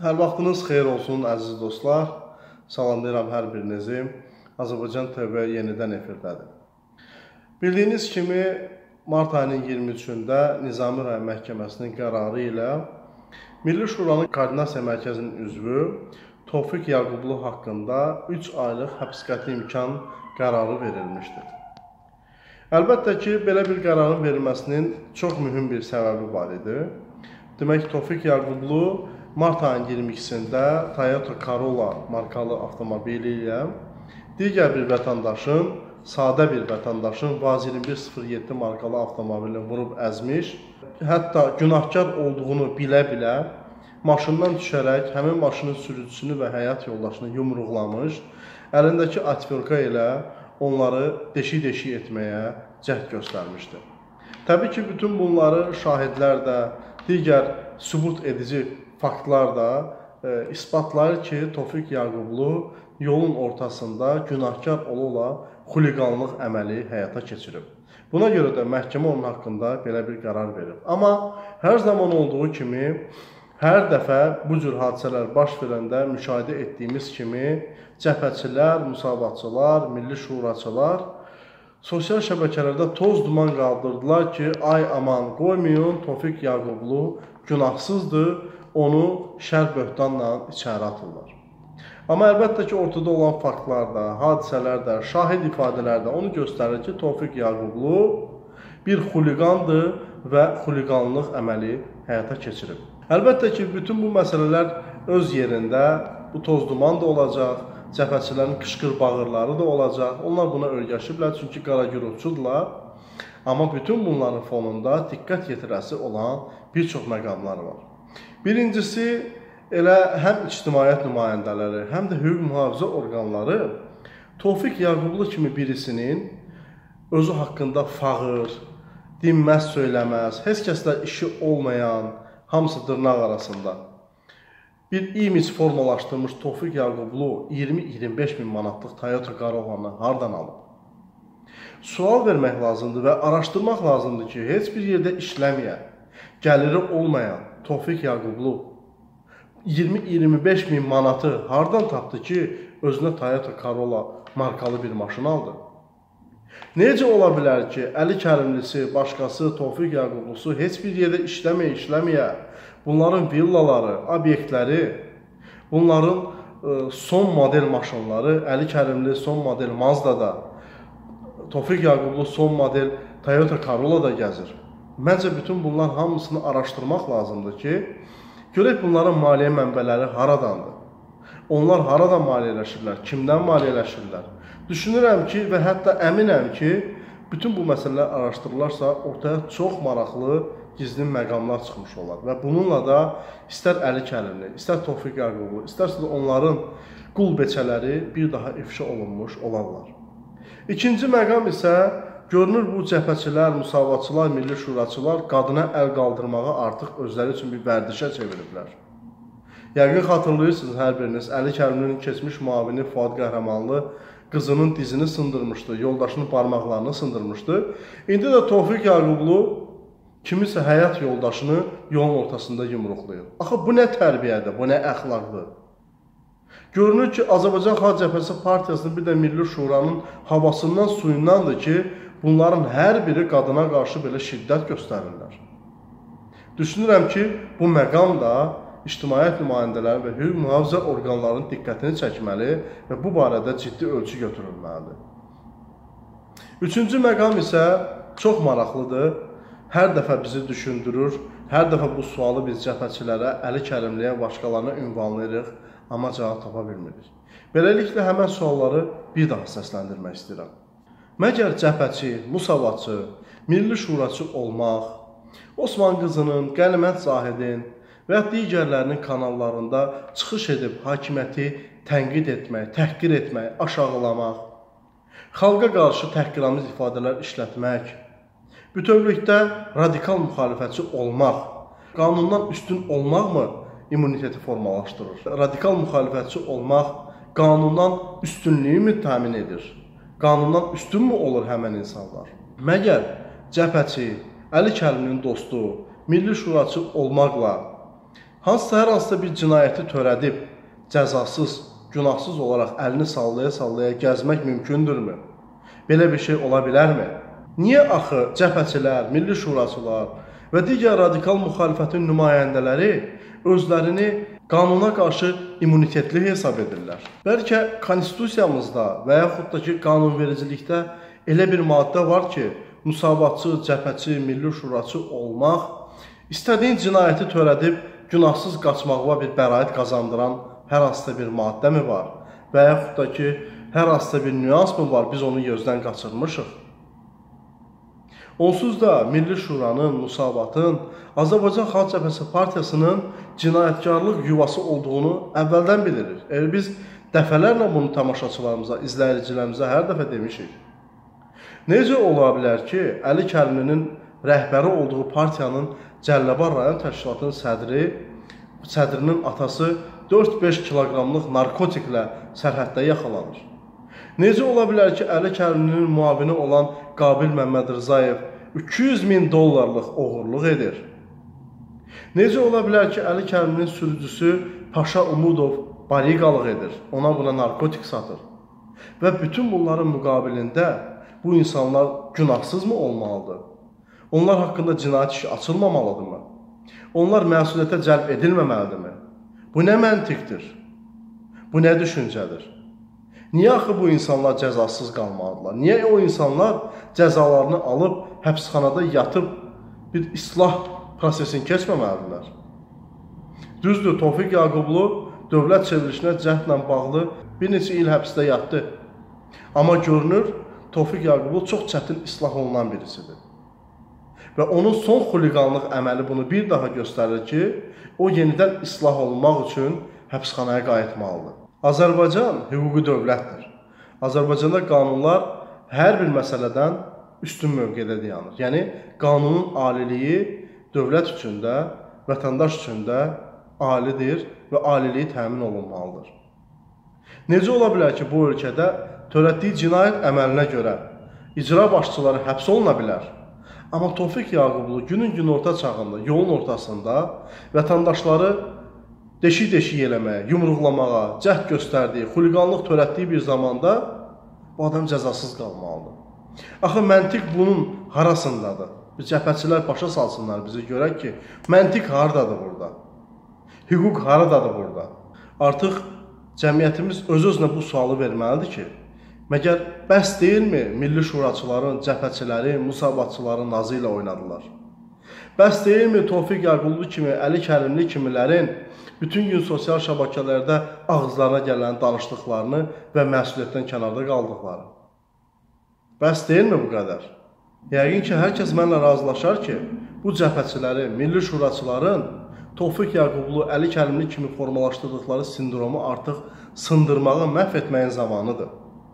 Hər vaxtınız xeyir olsun, əziz dostlar. Salamlayıram hər birinizi. Azərbaycan TV yenidən efirdədir. Bildiyiniz kimi, mart ayının 23-də Nizami Rayon Məhkəməsinin qərarı ilə Milli Şuranın Koordinasiya Mərkəzinin üzvü Tofiq Yaqublu haqqında 3 aylıq həbs qəti imkan qərarı verilmişdir. Əlbəttə ki, belə bir qərarın verilməsinin çox mühüm bir səbəbi var idi. Demək, Tofiq Yaqublu mart ayının 22-sində Toyota Corolla markalı avtomobili ilə digər bir vətəndaşın, sadə bir vətəndaşın VAZ 2107 markalı avtomobilini vurub əzmiş, hətta günahkar olduğunu bilə-bilə maşından düşərək həmin maşının sürücüsünü və həyat yoldaşını yumruqlamış, əlindəki atverka ilə onları deşik-deşik etməyə cəhd göstərmişdir. Təbii ki, bütün bunları şahidlər də, digər sübut edici faktlar da isbatlayır ki, Tofiq Yaqublu yolun ortasında günahkar ola-ola xuliqanlıq əməli həyata keçirib. Buna görə də məhkəmə onun haqqında belə bir qərar verib. Amma hər zaman olduğu kimi, hər dəfə bu cür hadisələr baş verəndə müşahidə etdiyimiz kimi cəbhəçilər, müsavatçılar, milli şuraçılar sosial şəbəkələrdə toz duman qaldırdılar ki, ay aman qoymayın, Tofiq Yaqublu günahsızdır, onu şər böhtanla içəri atırlar. Amma əlbəttə ki, ortada olan faktlar da, hadisələr də, şahid ifadələr də onu göstərir ki, Tofiq Yaqublu bir xuliqandır və xuliqanlıq əməli həyata keçirib. Əlbəttə ki, bütün bu məsələlər öz yerində, bu toz duman da olacaq, cəbhəçilərin qışqır bağırları da olacaq. Onlar buna öyrəşiblər, çünki qaragürulçudurlar. Amma bütün bunların fonunda diqqət yetirəsi olan bir çox məqamlar var. Birincisi, elə həm ictimaiyyət nümayəndələri, həm də hüquq mühafizə orqanları Tofiq Yaqublu kimi birisinin özü haqqında fağır, dinməz söyləməz, heç kəslə işi olmayan, hamısı dırnaq arasında bir image formalaşdırmış Tofiq Yaqublu 20-25 min manatlıq Toyota Corollanı hardan alıb? Sual vermək lazımdır və araşdırmaq lazımdır ki, heç bir yerdə işləməyən, gəliri olmayan Tofiq Yaqublu 20-25 min manatı hardan tapdı ki, özünə Toyota Corolla markalı bir maşın aldı? Necə ola bilər ki, Əli Kərimlisi, başqası, Tofiq Yaqublusu heç bir yerdə işləməyə, bunların villaları, obyektləri, bunların son model maşınları, Əli Kərimli son model Mazda'da, Tofiq Yaqublu son model Toyota Corolla da gəzir. Məncə bütün bunlar hamısını araşdırmaq lazımdır ki, görək bunların maliyyə mənbələri haradandır? Onlar haradan maliyyələşirlər? Kimdən maliyyələşirlər? Düşünürəm ki və hətta əminəm ki, bütün bu məsələlər araşdırılarsa ortaya çox maraqlı, gizli məqamlar çıxmış olar. Və bununla da istər Əli Kərimli, istər Tofiq Yaqublu, istərsə də onların qul beçələri bir daha ifşa olunmuş olarlar. İkinci məqam isə görünür bu cəbhəçilər, müsavatçılar, milli şuraçılar qadına əl qaldırmağı artıq özləri üçün bir vərdişə çeviriblər. Yəqin xatırlayırsınız hər biriniz, Əli Kərimlinin keçmiş müavini Fuad Qəhrəmanlı qızının dizini sındırmışdı, yoldaşının barmaqlarını sındırmışdı. İndi də Tofiq Yaqublu kimisə həyat yoldaşını yolun ortasında yumruqlayır. Axı, bu nə tərbiyədir, bu nə əxlaqdır? Görünür ki, Azərbaycan Xalq Cəbhəsi Partiyasının bir də Milli Şuranın havasından, suyundandır ki, bunların hər biri qadına qarşı belə şiddət göstərirlər. Düşünürəm ki, bu məqam da ictimaiyyət nümayəndələri və hüquq mühafizə orqanlarının diqqətini çəkməli və bu barədə ciddi ölçü götürülməlidir. Üçüncü məqam isə çox maraqlıdır. Hər dəfə bizi düşündürür, hər dəfə bu sualı biz cəbhəçilərə, Əli Kərimliyə, başqalarına ünvanlayırıq, amma cavab tapa bilmirik. Beləliklə, həmən sualları bir daha səsləndirmək istəyirəm. Məgər cəbhəçi, musavatçı, milli şuraçı olmaq, Osman qızının, Qənimət Zahidin və digərlərinin kanallarında çıxış edib hakimiyyəti tənqid etmək, təhqir etmək, aşağılamaq, xalqa qarşı təhqiramiz ifadələr işlətmək, bütövlükdə radikal müxalifətçi olmaq, qanundan üstün olmaqmı immuniteti formalaşdırır? Radikal müxalifətçi olmaq qanundan üstünlüyü təmin edir? Qanundan üstünmü olur həmən insanlar? Məgər cəbhəçi, Əli Kərimlinin dostu, milli şuraçı olmaqla Hansısa hər hansısa bir cinayəti törədib, cəzasız, günahsız olaraq əlini sallaya-sallaya gəzmək mümkündürmü? Belə bir şey ola bilərmi? Niyə axı cəbhəçilər, milli şuraçılar və digər radikal müxalifətin nümayəndələri özlərini qanuna qarşı immunitetli hesab edirlər? Bəlkə konstitusiyamızda və yaxud da ki, qanunvericilikdə elə bir maddə var ki, müsavatçı, cəbhəçi, milli şuraçı olmaq, istədiyin cinayəti törədib günahsız qaçmağına bir bəraət qazandıran hər hansısa bir maddə mi var? Və yaxud da ki, hər hansısa bir nüans mı var, biz onu gözdən qaçırmışıq? Onsuz da Milli Şuranın, Müsavatın, Azərbaycan Xalq Cəbhəsi Partiyasının cinayətkarlıq yuvası olduğunu əvvəldən bilirik. Biz dəfələrlə bunu tamaşaçılarımıza, izləyicilərimizə hər dəfə demişik. Necə ola bilər ki, Əli Kərimlinin rəhbəri olduğu partiyanın Cəlilabad rayon təşkilatının sədrinin atası 4-5 kiloqramlıq narkotiklə sərhəddə yaxalanır? Necə ola bilər ki, Əli Kərimlinin müavini olan Qabil Məmmədrzayev $200.000 oğurluq edir? Necə ola bilər ki, Əli Kərimlinin sürücüsü Paşa Umudov bariqalıq edir, ona buna narkotik satır? Və bütün bunların müqabilində bu insanlar günahsızmı olmalıdır? Onlar haqqında cinayət işi açılmamalıdırmı? Onlar məsuliyyətə cəlb edilməməlidirmi? Bu nə məntiqdir? Bu nə düşüncədir? Niyə axı bu insanlar cəzasız qalmalıdırlar? Niyə o insanlar cəzalarını alıb, həbsxanada yatıb bir islah prosesini keçməməlidirlər? Düzdür, Tofiq Yaqublu dövlət çevrilişinə cəhdlə bağlı bir neçə il həbsdə yatdı. Amma görünür, Tofiq Yaqublu çox çətin islah olunan birisidir. Və onun son xuliqanlıq əməli bunu bir daha göstərir ki, o yenidən islah olunmaq üçün həbsxanaya qayıtmalıdır. Azərbaycan hüquqi dövlətdir. Azərbaycanda qanunlar hər bir məsələdən üstün mövqedə dayanır. Yəni, qanunun aliliyi dövlət üçün də, vətəndaş üçün də alidir və aliliyi təmin olunmalıdır. Necə ola bilər ki, bu ölkədə törətdiyi cinayət əməlinə görə icra başçıları həbs oluna bilər? Amma Tofiq Yaqublu günün günorta çağında, yolun ortasında vətəndaşları deşik-deşik eləməyə, yumruqlamağa, cəhd göstərdiyi, xuliqanlıq törətdiyi bir zamanda bu adam cəzasız qalmalıdır. Axı, məntiq bunun harasındadır? Cəbhəçilər başa salsınlar bizi, görək ki, məntiq haradadır burada? Hüquq haradadır burada? Artıq cəmiyyətimiz öz-özünə bu sualı verməlidir ki, məgər bəs deyilmi milli şuraçıların, cəbhəçilərin, müsavatçıların nazı ilə oynadılar? Bəs deyilmi Tofiq Yaqublu kimi, Əli Kərimli kimilərin bütün gün sosial şəbəkələrdə ağızlarına gələn danışdıqlarını və məsuliyyətdən kənarda qaldıqları? Bəs deyilmi bu qədər? Yəqin ki, hər kəs mənlə razılaşar ki, bu cəbhəçiləri, milli şuraçıların Tofiq Yaqublu, Əli Kərimli kimi formalaşdırdıqları sindromu artıq sındırmağı, məhv etməyin zamanıdır.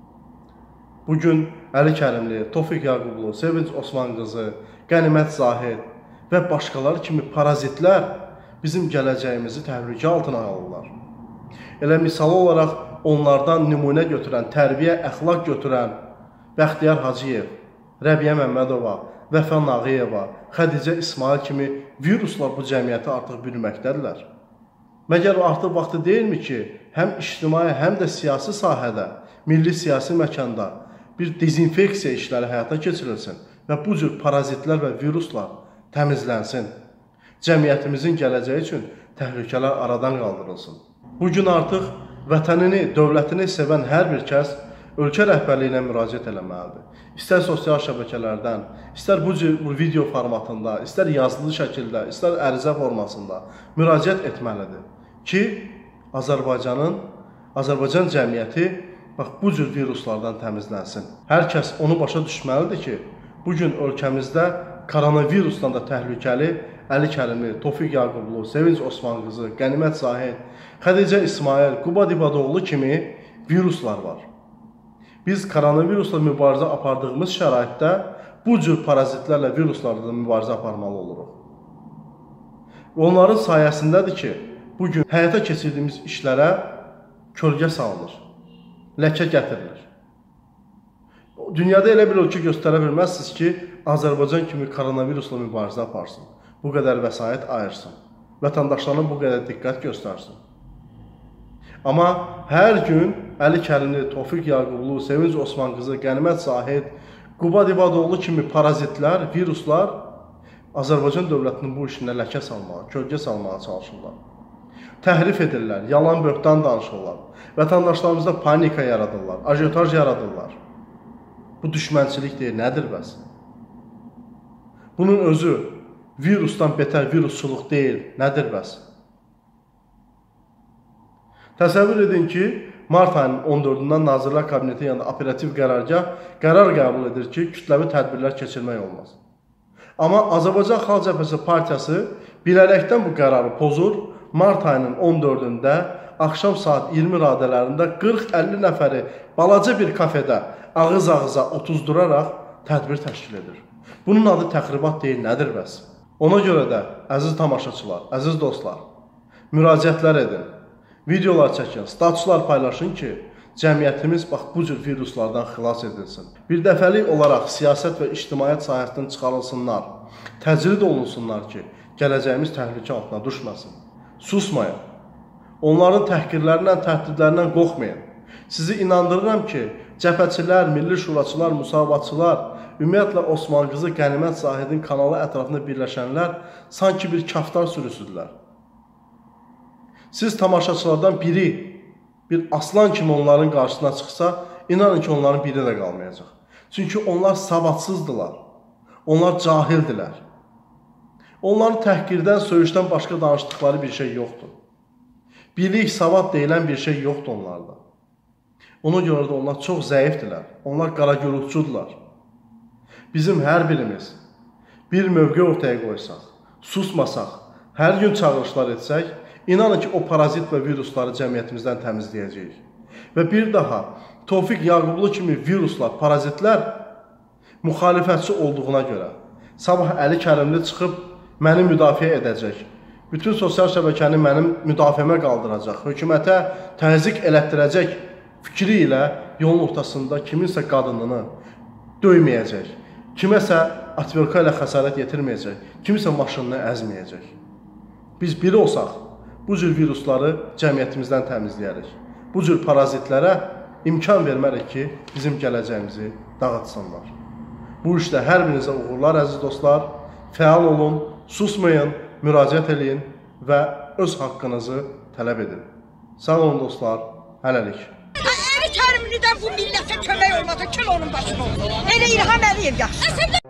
Bugün Əli Kərimli, Tofiq Yaqublu, Sevinç Osmanqızı, Qənimət Zahid və başqaları kimi parazitlər bizim gələcəyimizi təhlükə altına alırlar. Elə misal olaraq onlardan nümunə götürən, tərbiyə, əxlaq götürən Bəxtiyar Hacıyev, Rəbiyə Məmmədova, Vəfa Nağıyeva, Xədicə İsmail kimi viruslar bu cəmiyyəti artıq bürüməkdədirlər. Məgər artıq vaxtı deyilmi ki, həm ictimai, həm də siyasi sahədə, milli siyasi məkanda bir dezinfeksiya işləri həyata keçirilsin və bu cür parazitlər və viruslar təmizlənsin. Cəmiyyətimizin gələcəyi üçün təhlükələr aradan qaldırılsın. Bugün artıq vətənini, dövlətini sevən hər bir kəs ölkə rəhbərliyinə müraciət eləməlidir. İstər sosial şəbəkələrdən, istər bu video formatında, istər yazılı şəkildə, istər ərizə formasında müraciət etməlidir ki, Azərbaycan cəmiyyəti bu cür viruslardan təmizlənsin. Hər kəs onu başa düşməlidir ki, bugün ölkəmizdə koronavirusdan da təhlükəli Əli Kərimli, Tofiq Yaqublu, Sevinç Osmanqızı, Qənimət Zahid, Xədicə İsmail, Quba Dibadoğlu kimi viruslar var. Biz koronavirusla mübarizə apardığımız şəraitdə bu cür parazitlərlə, viruslarla da mübarizə aparmalı oluruq. Onların sayəsindədir ki, bugün həyata keçirdiyimiz işlərə kölgə salınır, ləkə gətirilir. Dünyada elə bir ölkə göstərə bilməzsiniz ki, Azərbaycan kimi koronavirusla mübarizə aparsın, bu qədər vəsait ayırsın. vətəndaşlarına bu qədər diqqət göstərsin. Amma hər gün Əli Kərimli, Tofiq Yaqublu, Sevinc Osmanqızı, Qənimət Zahid, Quba Divadoğlu kimi parazitlər, viruslar Azərbaycan dövlətinin bu işinə ləkə salmağa, kölgə salmağa çalışırlar. Təhrif edirlər, yalan böhtan danışırlar, vətəndaşlarımızda panika yaradırlar, ajotaj yaradırlar. Bu düşmənçilik deyil, nədir bəs? Bunun özü virusdan betər virusçuluq deyil, nədir bəs? Təsəvvür edin ki, mart ayının 14-dən Nazirlər Kabineti yanında operativ qərargah qərar qəbul edir ki, kütləvi tədbirlər keçirmək olmaz. Amma Azərbaycan Xalq Cəbhəsi Partiyası bilərəkdən bu qərarı pozur, mart ayının 14-də axşam saat 20 radələrində 40-50 nəfəri balaca bir kafedə ağız-ağıza otuzduraraq tədbir təşkil edir. Bunun adı təxribat deyil, nədir bəs? Ona görə də, əziz tamaşaçılar, əziz dostlar, müraciətlər edin, videolar çəkin, statuslar paylaşın ki, cəmiyyətimiz bax bu cür viruslardan xilas edilsin. Bir dəfəlik olaraq siyasət və ictimaiyyət sahəsindən çıxarılsınlar, təcrid olunsunlar ki, gələcəyimiz təhlükə altına düşməsin. Susmayın. Onların təhqirlərindən, təhdidlərindən qorxmayın. Sizi inandırıram ki, cəbhəçilər, milli şuraçılar, müsavatçılar, ümumiyyətlə Osmanqızı, Qənimət Zahidin kanalı ətrafında birləşənlər sanki bir kaftar sürüsüdülər. Siz tamaşaçılardan biri bir aslan kimi onların qarşısına çıxsa, inanın ki, onların biri də qalmayacaq. Çünki onlar savadsızdılar, onlar cahildilər. Onların təhqirdən, söyüşdən başqa danışdıqları bir şey yoxdur. Bilik, savad deyilən bir şey yoxdur onlarda. Ona görə də onlar çox zəifdirlər, onlar qaragürültçüdürlər. Bizim hər birimiz bir mövqe ortaya qoysaq, susmasaq, hər gün çağırışlar etsək, İnanın ki, o parazit və virusları cəmiyyətimizdən təmizləyəcəyik. Və bir daha, Tofiq Yaqublu kimi viruslar, parazitlər müxalifətçi olduğuna görə sabah Əli Kərimli çıxıb məni müdafiə edəcək. Bütün sosial şəbəkəni mənim müdafiəmə qaldıracaq. Hökumətə təzyiq elətdirəcək fikri ilə yolun ortasında kiminsə qadınını döyməyəcək. Kiməsə atverka ilə xəsarət yetirməyəcək. Kimisə maşınını əzməyəcək. Biz biri olsaq, bu cür virusları cəmiyyətimizdən təmizləyərik. Bu cür parazitlərə imkan vermərik ki, bizim gələcəyimizi dağıtsınlar. Bu işdə hər birinizə uğurlar, əziz dostlar. Fəal olun, susmayın, müraciət edin və öz haqqınızı tələb edin. Sağ olun dostlar, hələlik. Əli Kərimlidən bu millətə kömək olmadı, kim onun başına oldu? Elə İlham Əliyev yaxşı.